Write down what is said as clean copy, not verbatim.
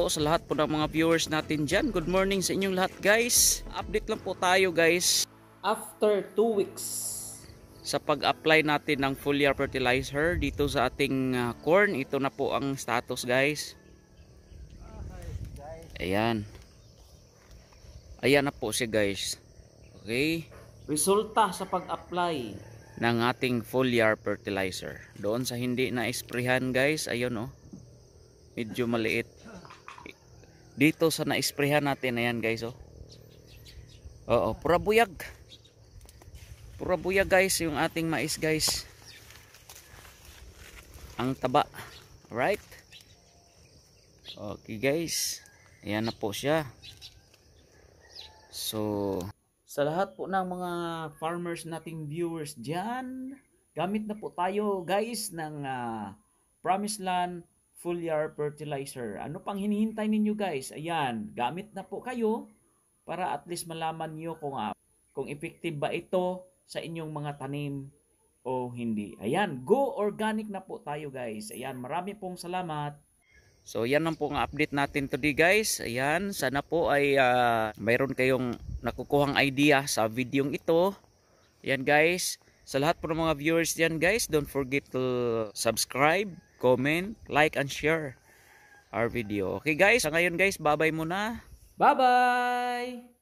po sa lahat po ng mga viewers natin dyan. Good morning sa inyong lahat guys. Update lang po tayo guys. After 2 weeks sa pag-apply natin ng foliar fertilizer dito sa ating corn, ito na po ang status guys. Ayan. Ayan na po siya guys. Okay. Resulta sa pag-apply ng ating foliar fertilizer. Doon sa hindi na-sprayhan guys, ayun oh. Medyo maliit. Dito sa na-sprayhan natin, ayan guys oh. Oo, pura buyag. Pura buyag guys yung ating mais guys. Ang taba. Alright? Okay guys. Ayan na po siya. So, sa lahat po ng mga farmers nating viewers dyan, gamit na po tayo guys ng Promised Land foliar fertilizer. Ano pang hinihintay ninyo guys? Ayan, gamit na po kayo para at least malaman nyo kung effective ba ito sa inyong mga tanim o hindi. Ayan, go organic na po tayo guys. Ayan, marami pong salamat. So yan lang po ang update natin today guys. Ayan, sana po ay mayroon kayong nakukuhang idea sa videong ito. Ayan guys, sa lahat po ng mga viewers diyan guys, don't forget to subscribe, comment, like and share our video. Okay guys, sa ngayon guys, bye bye muna. Bye bye.